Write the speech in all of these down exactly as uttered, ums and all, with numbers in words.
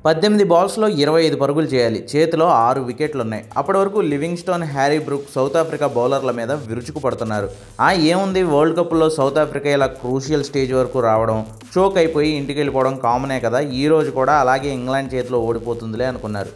పద్దెనిమిది బాల్స్లో ఇరవై ఐదు పరుగులు చేయాలి. చేతిలో ఆరు వికెట్లున్నాయి. అప్పటి వరకు Livingstone, Harry Brook South Africa బౌలర్ల మీద విరుచుకు పడుతున్నారు. ఆ ఏముంది, వరల్డ్ కప్లో సౌత్ ఆఫ్రికా ఇలా క్రూషియల్ స్టేజ్ వరకు రావడం, చోక్ అయిపోయి ఇంటికి వెళ్ళిపోవడం కామనే కదా. ఈ రోజు కూడా అలాగే ఇంగ్లాండ్ చేతిలో ఓడిపోతుందిలే అనుకున్నారు.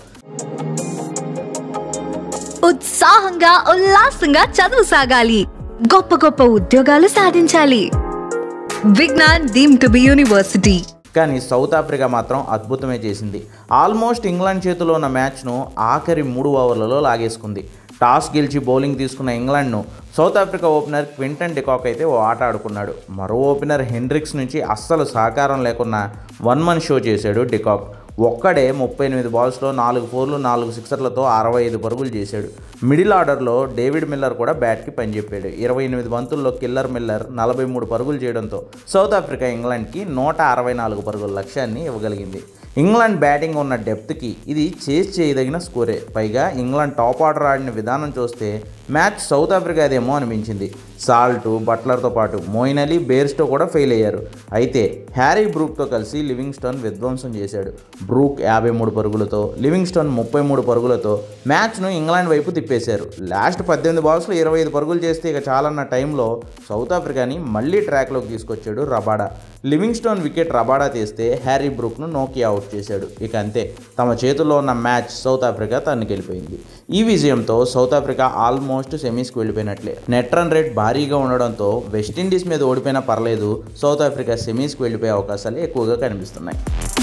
ఉత్సాహంగా ఉల్లాసంగా చదువు సాగాలి, గొప్ప గొప్ప ఉద్యోగాలు సాధించాలి. Vignan deemed to be university. కానీ సౌత్ ఆఫ్రికా మాత్రం అద్భుతమే చేసింది. ఆల్మోస్ట్ ఇంగ్లాండ్ చేతిలో ఉన్న మ్యాచ్ను ఆఖరి మూడు ఓవర్లలో లాగేసుకుంది. టాస్ గెలిచి బౌలింగ్ తీసుకున్న ఇంగ్లాండ్ను South Africa opener Quinton de Kock అయితే ఓ ఆట ఆడుకున్నాడు. మరో ఓపెనర్ హెండ్రిక్స్ నుంచి అస్సలు సహకారం లేకున్నా వన్ మన్ షో చేశాడు డికాక్. ఒక్కడే ముప్పై ఎనిమిది బాల్స్లో నాలుగు ఫోర్లు నాలుగు సిక్సర్లతో అరవై ఐదు పరుగులు చేశాడు. మిడిల్ ఆర్డర్లో డేవిడ్ మిల్లర్ కూడా బ్యాట్కి పనిచెప్పాడు. ఇరవై ఎనిమిది బంతుల్లో కిల్లర్ మిల్లర్ నలభై మూడు పరుగులు చేయడంతో సౌత్ ఆఫ్రికా ఇంగ్లాండ్కి నూట అరవై నాలుగు పరుగుల లక్ష్యాన్ని ఇవ్వగలిగింది. ఇంగ్లాండ్ బ్యాటింగ్ ఉన్న డెప్త్కి ఇది చేజ్ చేయదగిన స్కోరే. పైగా ఇంగ్లాండ్ టాప్ ఆర్డర్ ఆడిన విధానం చూస్తే మ్యాచ్ సౌత్ ఆఫ్రికాదేమో అనిపించింది. సాల్ట్, బట్లర్తో పాటు మోయిన్ అలీ, బేర్స్టో కూడా ఫెయిల్ అయ్యారు. అయితే హ్యారీ బ్రూక్తో కలిసి లివింగ్స్టోన్ విధ్వంసం చేశాడు. బ్రూక్ యాభై మూడు పరుగులతో, లివింగ్స్టోన్ ముప్పై మూడు పరుగులతో మ్యాచ్ను ఇంగ్లాండ్ వైపు తిప్పేశారు. లాస్ట్ పద్దెనిమిది బాల్స్లో ఇరవై ఐదు పరుగులు చేస్తే ఇక చాలన్న టైంలో సౌత్ ఆఫ్రికాని మళ్ళీ ట్రాక్లోకి తీసుకొచ్చాడు రబాడా. లివింగ్స్టోన్ వికెట్ రబాడా తీస్తే హ్యారీ బ్రూక్ను నోకి అవుట్ చేశాడు. ఇక అంతే, తమ చేతుల్లో ఉన్న మ్యాచ్ సౌత్ ఆఫ్రికా తన్నుకెళ్ళిపోయింది. ఈ విజయంతో సౌత్ ఆఫ్రికా ఆల్మోస్ట్ సెమీస్కి వెళ్ళిపోయినట్లే. నెట్ రన్ రేట్ భారీగా ఉండడంతో వెస్టిండీస్ మీద ఓడిపోయినా పర్లేదు, సౌత్ ఆఫ్రికా సెమీస్కి వెళ్ళిపోయే అవకాశాలు ఎక్కువగా కనిపిస్తున్నాయి.